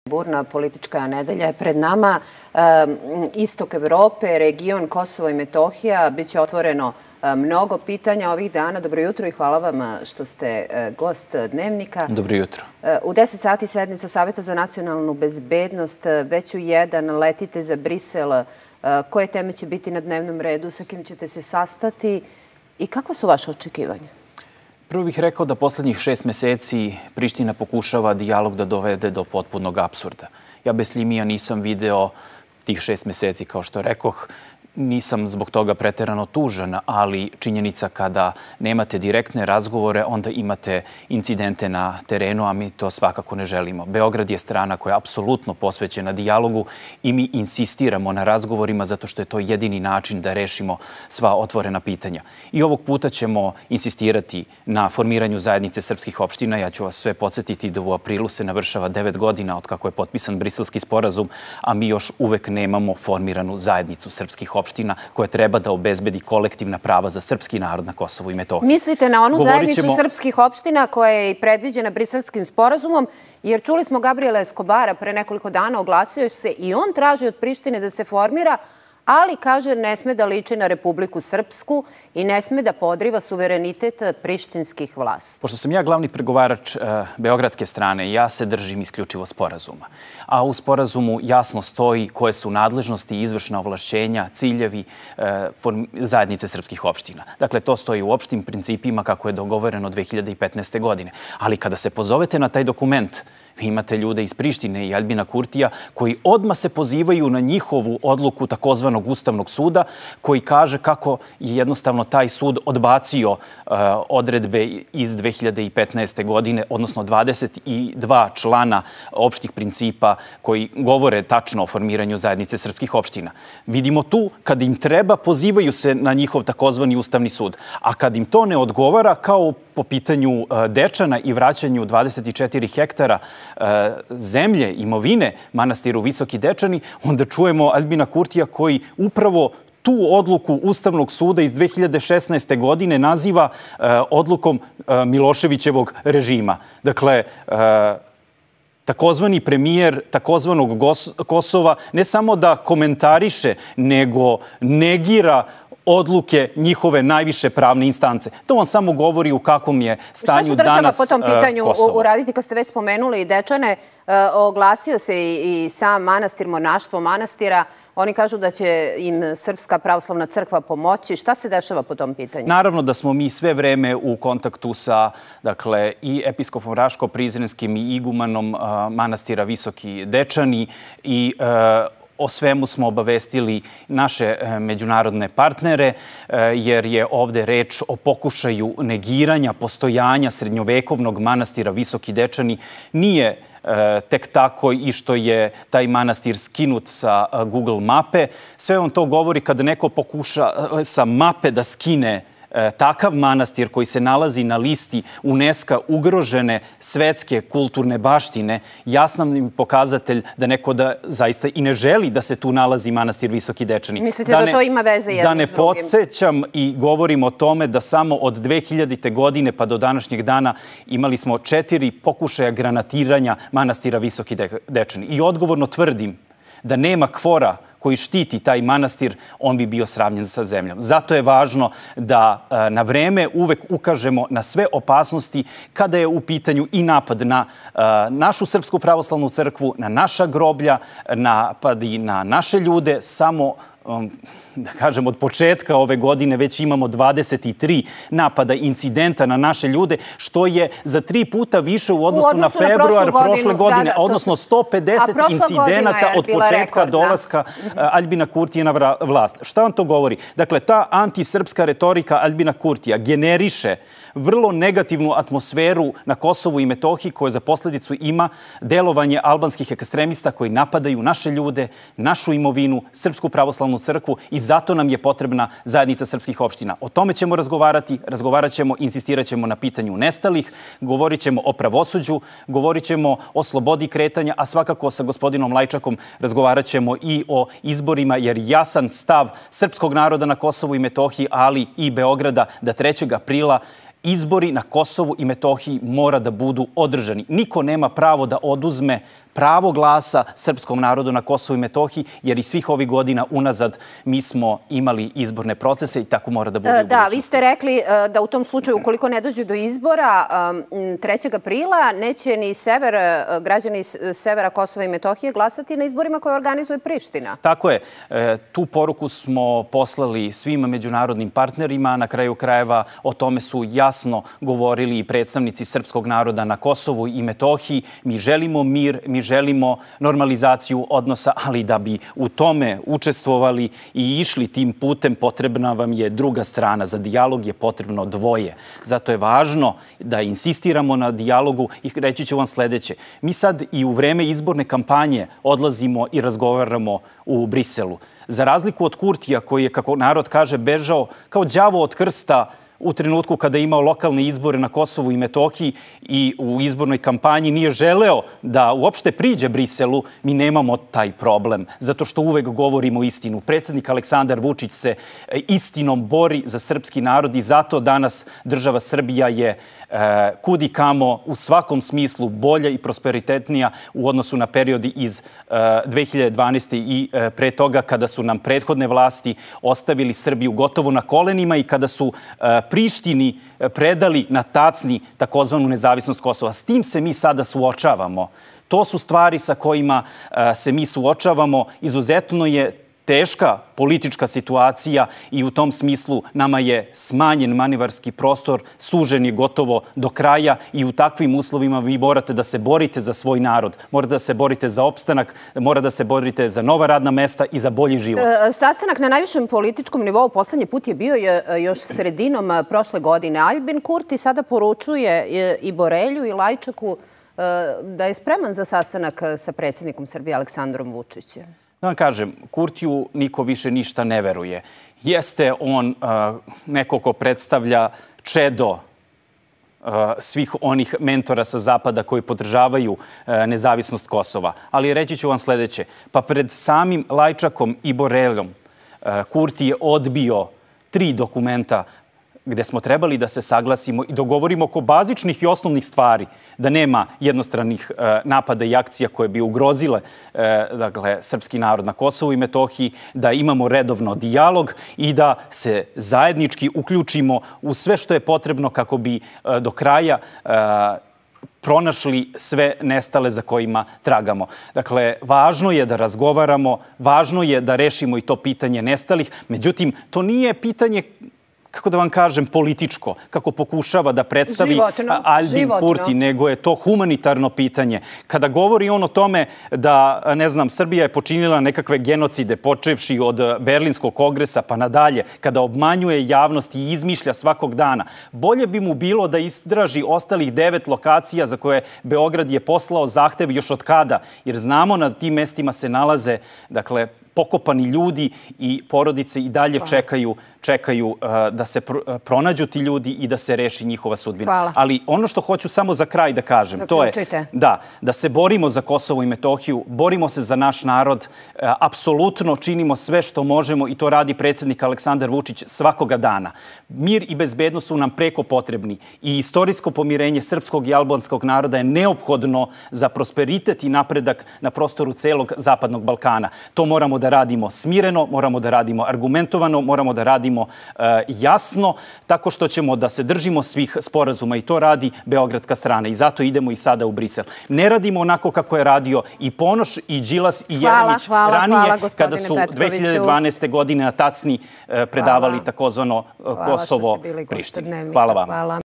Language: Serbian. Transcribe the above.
Burna politička nedelja je pred nama. Istok Evrope, region Kosovo i Metohija, bit će otvoreno mnogo pitanja ovih dana. Dobro jutro i hvala vam što ste gost Dnevnika. Dobro jutro. U 10 sati sednica Saveta za nacionalnu bezbednost. Već u 1 letite za Brisel. Koje teme će biti na dnevnom redu, sa kim ćete se sastati i kako su vaše očekivanja? Prvo bih rekao da poslednjih 6 meseci Priština pokušava dijalog da dovede do potpunog apsurda. Ja bez Slimija nisam video tih 6 meseci, kao što rekoh. Nisam zbog toga preterano tužan, ali činjenica kada nemate direktne razgovore, onda imate incidente na terenu, a mi to svakako ne želimo. Beograd je strana koja je apsolutno posvećena dijalogu i mi insistiramo na razgovorima zato što je to jedini način da rešimo sva otvorena pitanja. I ovog puta ćemo insistirati na formiranju zajednice srpskih opština. Ja ću vas sve podsjetiti da u aprilu se navršava 9 godina od kako je potpisan Briselski sporazum, a mi još uvek nemamo formiranu zajednicu srpskih opština koja treba da obezbedi kolektivna prava za srpski narod na Kosovu i Metohiji. Mislite na onu zajednicu srpskih opština koja je i predviđena Briselskim sporazumom, jer čuli smo Gabriela Escobara pre nekoliko dana, oglasio se i on traži od Prištine da se formira, ali kaže ne sme da liči na Republiku Srpsku i ne sme da podriva suverenitet prištinskih vlasti. Pošto sam ja glavni pregovarač beogradske strane, ja se držim isključivo sporazuma. A u sporazumu jasno stoji koje su nadležnosti, izvršna ovlašćenja, ciljevi zajednice srpskih opština. Dakle, to stoji u opštim principima kako je dogovoreno 2015. godine. Ali kada se pozovete na taj dokument, vi imate ljude iz Prištine i Aljbina Kurtija koji odmah se pozivaju na njihovu odluku takozvanog Ustavnog suda koji kaže kako je jednostavno taj sud odbacio odredbe iz 2015. godine, odnosno 22 člana opštih principa koji govore tačno o formiranju zajednice srpskih opština. Vidimo tu, kad im treba, pozivaju se na njihov takozvani Ustavni sud. A kad im to ne odgovara, kao po pitanju Dečana i vraćanju 24 hektara zemlje, imovine manastiru Visoki Dečani, onda čujemo Aljbina Kurtija koji upravo tu odluku Ustavnog suda iz 2016. godine naziva odlukom Miloševićevog režima. Dakle, takozvani premijer takozvanog Kosova ne samo da komentariše, nego negira odluke njihove najviše pravne instance. To vam samo govori u kakvom je stanju danas Kosovo. Šta će država po tom pitanju uraditi? Kad ste već spomenuli Dečane, oglasio se i sam manastir, monaštvo manastira. Oni kažu da će im Srpska pravoslavna crkva pomoći. Šta se dešava po tom pitanju? Naravno da smo mi sve vreme u kontaktu sa i episkopom Raško-Prizrenskim i igumanom manastira Visoki Dečani i o svemu smo obavestili naše međunarodne partnere, jer je ovde reč o pokušaju negiranja postojanja srednjovekovnog manastira Visoki Dečani. Nije tek tako i što je taj manastir skinut sa Google mape. Sve vam to govori kada neko pokuša sa mape da skine takav manastir koji se nalazi na listi UNESCO ugrožene svetske kulturne baštine, jasan pokazatelj da neko da zaista i ne želi da se tu nalazi manastir Visoki Dečani. Mislite da to ima veze jedno s drugim? Da ne podsjećam i govorim o tome da samo od 2000. godine pa do današnjeg dana imali smo 4 pokušaja granatiranja manastira Visoki Dečani. I odgovorno tvrdim da nema kvora koji štiti taj manastir, on bi bio sravnjen sa zemljom. Zato je važno da na vreme uvek ukažemo na sve opasnosti kada je u pitanju i napad na našu Srpsku pravoslavnu crkvu, na naša groblja, napad i na naše ljude. Samo da kažem, od početka ove godine već imamo 23 napada, incidenta na naše ljude, što je za 3 puta više u odnosu na februar prošle godine, odnosno 150 incidenata od početka dolaska Aljbina Kurtija na vlast. Šta vam to govori? Dakle, ta antisrpska retorika Aljbina Kurtija generiše vrlo negativnu atmosferu na Kosovu i Metohiji koja za posledicu ima delovanje albanskih ekstremista koji napadaju naše ljude, našu imovinu, Srpsku pravoslavnu crkvu i zato nam je potrebna zajednica srpskih opština. O tome ćemo razgovarat ćemo, insistirat ćemo na pitanju nestalih, govorit ćemo o pravosuđu, govorit ćemo o slobodi kretanja, a svakako sa gospodinom Lajčakom razgovarat ćemo i o izborima, jer jasan stav srpskog naroda na Kosovu i Metohiji, ali i Beograda, da 3. aprila izbori na Kosovu i Metohiji mora da budu održani. Niko nema pravo da oduzme pravo glasa srpskom narodu na Kosovu i Metohiji, jer i svih ovih godina unazad mi smo imali izborne procese i tako mora da bude u budućnosti. Da, vi ste rekli da u tom slučaju, ukoliko ne dođe do izbora 3. aprila, neće ni građani severa Kosova i Metohije glasati na izborima koje organizuje Priština. Tako je. Tu poruku smo poslali svim međunarodnim partnerima. Na kraju krajeva o tome su jasno govorili i predstavnici srpskog naroda na Kosovu i Metohiji. Mi želimo mir, mi želimo normalizaciju odnosa, ali da bi u tome učestvovali i išli tim putem, potrebna vam je druga strana. Za dijalog je potrebno dvoje. Zato je važno da insistiramo na dijalogu i reći ću vam sledeće. Mi sad i u vreme izborne kampanje odlazimo i razgovaramo u Briselu. Za razliku od Kurtija koji je, kako narod kaže, bežao kao đavo od krsta u trenutku kada je imao lokalne izbore na Kosovu i Metohiji i u izbornoj kampanji nije želeo da uopšte priđe Briselu, mi nemamo taj problem, zato što uvek govorimo istinu. Predsjednik Aleksandar Vučić se istinom bori za srpski narod i zato danas država Srbija je kudi kamo u svakom smislu bolja i prosperitetnija u odnosu na periodi iz 2012. i pre toga kada su nam prethodne vlasti ostavili Srbiju gotovo na kolenima i kada su Prištini predali na tacni takozvanu nezavisnost Kosova. S tim se mi sada suočavamo. To su stvari sa kojima se mi suočavamo. Izuzetno je teška politička situacija i u tom smislu nama je smanjen manevarski prostor, sužen je gotovo do kraja i u takvim uslovima vi morate da se borite za svoj narod, morate da se borite za opstanak, morate da se borite za nova radna mesta i za bolji život. Sastanak na najvišem političkom nivou poslednji put je bio još sredinom prošle godine. Aljbin Kurti sada poručuje i Borelju i Lajčaku da je spreman za sastanak sa predsjednikom Srbije Aleksandrom Vučićem. Da vam kažem, Kurtiju niko više ništa ne veruje. Jeste on neko ko predstavlja čedo svih onih mentora sa Zapada koji podržavaju nezavisnost Kosova. Ali reći ću vam sledeće. Pa pred samim Lajčakom i Boreljom Kurti je odbio 3 dokumenta gde smo trebali da se saglasimo i dogovorimo oko bazičnih i osnovnih stvari, da nema jednostranih napada i akcija koje bi ugrozile srpski narod na Kosovu i Metohiji, da imamo redovno dijalog i da se zajednički uključimo u sve što je potrebno kako bi do kraja pronašli sve nestale za kojima tragamo. Dakle, važno je da razgovaramo, važno je da rešimo i to pitanje nestalih, međutim, to nije pitanje, kako da vam kažem, političko, kako pokušava da predstavi Aljbin Kurti, nego je to humanitarno pitanje. Kada govori on o tome da, ne znam, Srbija je počinila nekakve genocide, počevši od Berlinskog kongresa pa nadalje, kada obmanjuje javnost i izmišlja svakog dana, bolje bi mu bilo da istraži ostalih 9 lokacija za koje Beograd je poslao zahtev još od kada, jer znamo na tim mestima se nalaze, dakle, pokopani ljudi i porodice i dalje čekaju da se pronađu ti ljudi i da se reši njihova sudbina. Hvala. Ali ono što hoću samo za kraj da kažem, to je da se borimo za Kosovo i Metohiju, borimo se za naš narod, apsolutno činimo sve što možemo i to radi predsjednik Aleksandar Vučić svakoga dana. Mir i bezbednost su nam preko potrebni i istorijsko pomirenje srpskog i albanskog naroda je neophodno za prosperitet i napredak na prostoru celog Zapadnog Balkana. To moramo da radimo smireno, moramo da radimo argumentovano, moramo da radimo jasno, tako što ćemo da se držimo svih sporazuma i to radi beogradska strana i zato idemo i sada u Brisel. Ne radimo onako kako je radio i Ponoš i Đilas i Jeremić ranije kada su 2012. godine na tacni predavali takozvano Kosovo Prištini. Hvala vam.